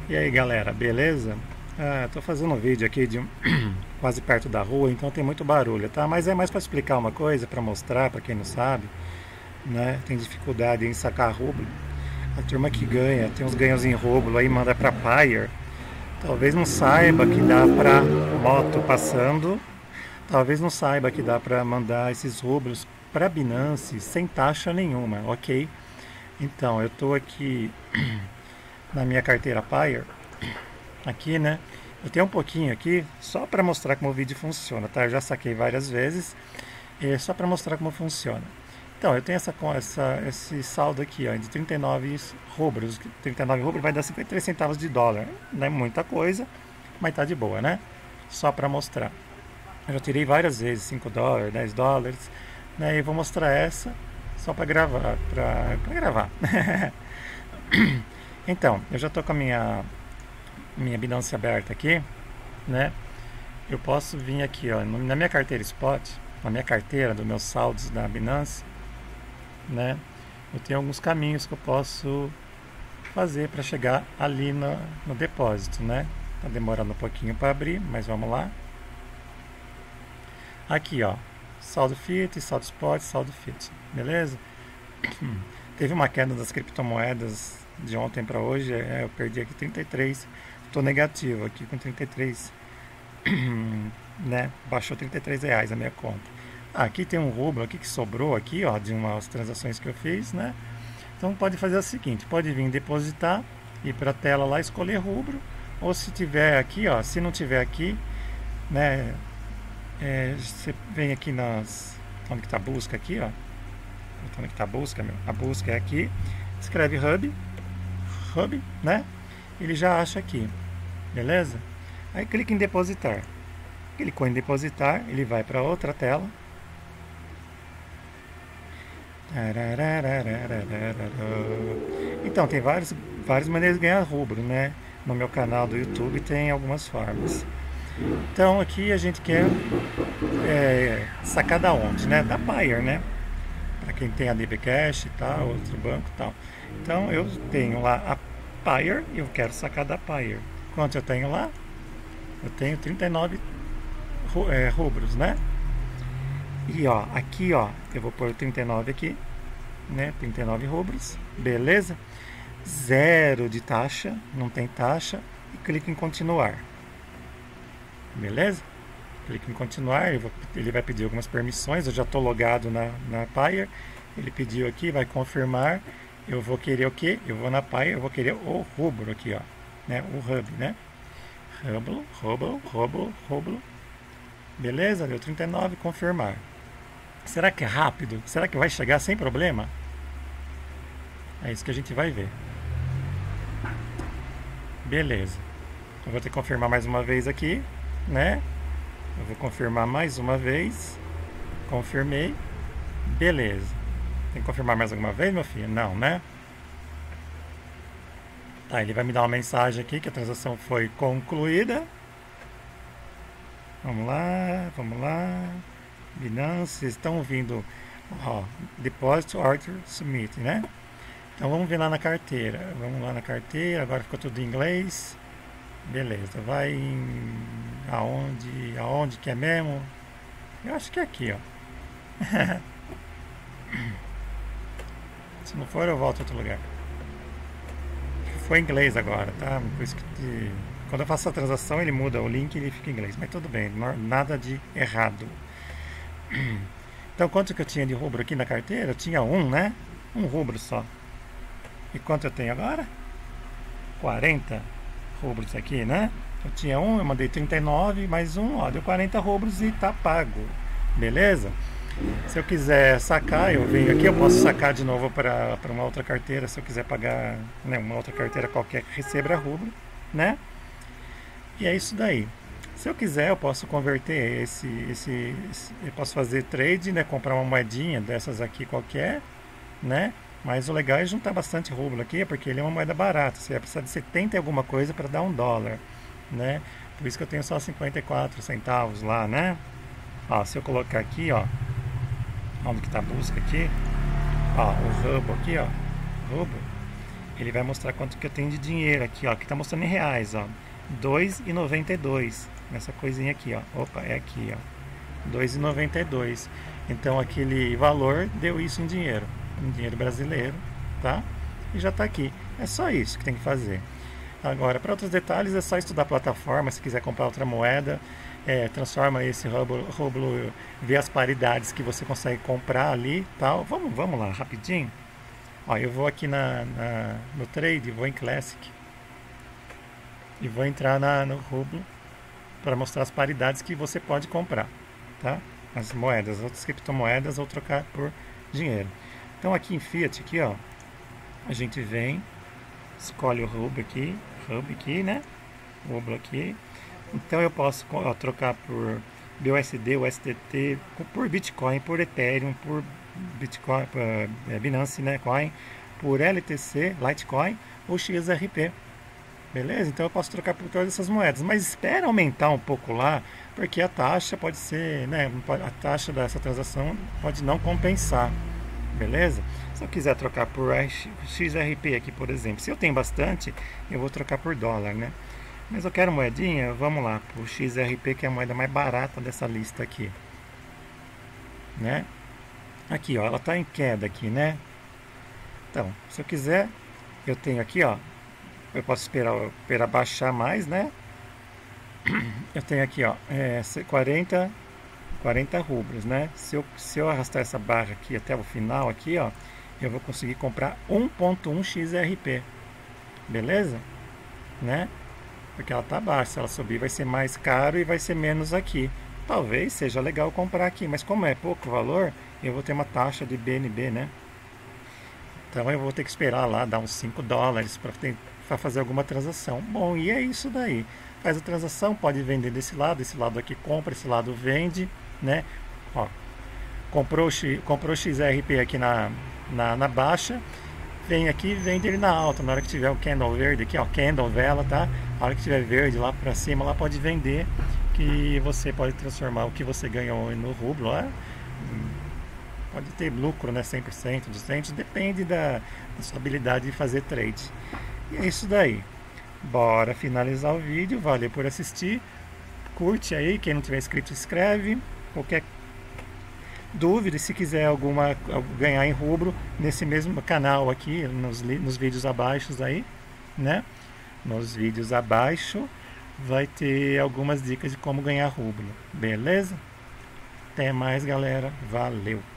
E aí galera, beleza? Tô fazendo um vídeo aqui de quase perto da rua, então tem muito barulho, tá? Mas é mais para explicar uma coisa, para mostrar para quem não sabe, né? Tem dificuldade em sacar rublo. A turma que ganha, tem uns ganhos em rublo aí, manda para Payer. Talvez não saiba que dá para moto passando, talvez não saiba que dá para mandar esses rublos para Binance sem taxa nenhuma, ok? Então, eu tô aqui na minha carteira Payer aqui, né? Eu tenho um pouquinho aqui só para mostrar como o vídeo funciona, tá? Eu já saquei várias vezes, só para mostrar como funciona. Então, eu tenho esse saldo aqui, ó, de 39 rublos. 39 rublos vai dar 53 centavos de dólar. Não é muita coisa, mas tá de boa, né? Só para mostrar. Eu já tirei várias vezes 5 dólares, 10 dólares, né? E vou mostrar essa só para gravar, para gravar. Então, eu já tô com a minha Binance aberta aqui, né? Eu posso vir aqui, ó, na minha carteira Spot, na minha carteira dos meus saldos da Binance, né? Eu tenho alguns caminhos que eu posso fazer para chegar ali no depósito, né? Tá demorando um pouquinho para abrir, mas vamos lá. Aqui, ó, saldo Fiat, saldo Spot, saldo Fiat, beleza? Teve uma queda das criptomoedas de ontem para hoje, eu perdi aqui 33, estou negativo aqui com 33, né? Baixou 33 reais a minha conta. Aqui tem um rublo aqui que sobrou aqui, ó, de umas transações que eu fiz, né? Então pode fazer o seguinte, pode vir depositar, ir para a tela lá, escolher rubro, ou se tiver aqui, ó, se não tiver aqui, né? Você vem aqui onde que tá a busca aqui, ó. Onde que tá a busca, meu? A busca é aqui. Escreve Hub, né? Ele já acha aqui, beleza? Aí clica em depositar. Clicou em depositar, ele vai para outra tela. Então tem várias maneiras de ganhar rubro, né? No meu canal do YouTube tem algumas formas. Então aqui a gente quer sacar da onde, né? Da Payer, né? Para quem tem a DB Cash e tal, outro banco e tal. Então eu tenho lá a Payer e eu quero sacar da Payer. Quanto eu tenho lá? Eu tenho 39 rubros, né? E ó, aqui ó, eu vou pôr 39 aqui, né? 39 rubros, beleza? Zero de taxa, não tem taxa. E clique em continuar. Beleza? Clique em continuar, ele vai pedir algumas permissões, eu já estou logado na Payer, ele pediu aqui, vai confirmar, eu vou querer o que? Eu vou na Payer, eu vou querer o rubro aqui, ó, né? O Hub, né? Rublo, beleza? Deu 39, confirmar. Será que é rápido? Será que vai chegar sem problema? É isso que a gente vai ver. Beleza. Eu vou ter que confirmar mais uma vez aqui, né? Eu vou confirmar mais uma vez. Confirmei. Beleza. Tem que confirmar mais alguma vez, meu filho? Não, né? Tá, ele vai me dar uma mensagem aqui que a transação foi concluída. Vamos lá, vamos lá. Binance, vocês estão ouvindo, ó, Deposit Order Submit, né? Então vamos ver lá na carteira. Vamos lá na carteira, agora ficou tudo em inglês. Beleza, vai em aonde que é mesmo? Eu acho que é aqui, ó. Se não for, eu volto a outro lugar. Foi em inglês agora, tá? Por isso que quando eu faço a transação, ele muda o link e ele fica em inglês. Mas tudo bem, nada de errado. Então, quanto que eu tinha de rubro aqui na carteira? Eu tinha um, né? Um rubro só. E quanto eu tenho agora? 40 rublos aqui, né? Eu tinha um, eu mandei 39, mais um, ó, deu 40 rublos e tá pago. Beleza? Se eu quiser sacar, eu venho aqui, eu posso sacar de novo para uma outra carteira, se eu quiser pagar, né, uma outra carteira qualquer que receba rublo, né? E é isso daí. Se eu quiser, eu posso converter eu posso fazer trade, né, comprar uma moedinha dessas aqui qualquer, né? Mas o legal é juntar bastante rublo aqui, porque ele é uma moeda barata. Você vai precisar de 70 e alguma coisa para dar $1, né? Por isso que eu tenho só 54 centavos lá, né? Ó, se eu colocar aqui, ó, onde que tá a busca aqui, ó, o rublo aqui, ó, rublo, ele vai mostrar quanto que eu tenho de dinheiro aqui, ó, que tá mostrando em reais, ó, 2,92, nessa coisinha aqui, ó, opa, é aqui, ó, 2,92. Então aquele valor deu isso em dinheiro brasileiro, tá? E já tá aqui. É só isso que tem que fazer. Agora, para outros detalhes, é só estudar a plataforma. Se quiser comprar outra moeda, transforma esse rublo, vê as paridades que você consegue comprar ali, tal. Vamos lá, rapidinho. Ó, eu vou aqui no trade, vou em Classic e vou entrar no rublo para mostrar as paridades que você pode comprar, tá? As moedas, outras criptomoedas ou trocar por dinheiro. Então aqui em Fiat, aqui, ó, a gente vem, escolhe o rublo aqui, né? Rublo aqui. Então eu posso trocar por BUSD, USDT, por Bitcoin, por Ethereum, por Bitcoin, Binance, né, Coin, por LTC, Litecoin ou XRP. Beleza? Então eu posso trocar por todas essas moedas, mas espera aumentar um pouco lá, porque a taxa pode ser, né, a taxa dessa transação pode não compensar. Beleza? Se eu quiser trocar por XRP aqui, por exemplo, se eu tenho bastante, eu vou trocar por dólar, né? Mas eu quero moedinha, vamos lá, por XRP, que é a moeda mais barata dessa lista aqui, né? Aqui, ó, ela está em queda aqui, né? Então, se eu quiser, eu tenho aqui, ó, eu posso esperar baixar mais, né? Eu tenho aqui, ó, 40 rublos, né? Se eu arrastar essa barra aqui até o final aqui, ó, eu vou conseguir comprar 1.1 XRP, beleza? Né? Porque ela tá baixa, se ela subir vai ser mais caro e vai ser menos aqui. Talvez seja legal comprar aqui, mas como é pouco valor, eu vou ter uma taxa de BNB, né? Então eu vou ter que esperar lá, dar uns $5 para fazer alguma transação. Bom, e é isso daí. Faz a transação, pode vender desse lado aqui compra, esse lado vende, né? Ó, comprou XRP aqui na baixa, vem aqui e vende ele na alta. Na hora que tiver o candle verde aqui, ó, candle, vela, tá? Na hora que tiver verde lá para cima, lá pode vender, que você pode transformar o que você ganhou no rublo lá. Pode ter lucro, né? 100%, 200%, depende da sua habilidade de fazer trade. E é isso daí. Bora finalizar o vídeo. Valeu por assistir. Curte aí. Quem não tiver inscrito, escreve. Qualquer dúvida, se quiser ganhar em rubro, nesse mesmo canal aqui, nos vídeos abaixo aí, né? Nos vídeos abaixo vai ter algumas dicas de como ganhar rublo. Beleza? Até mais, galera. Valeu!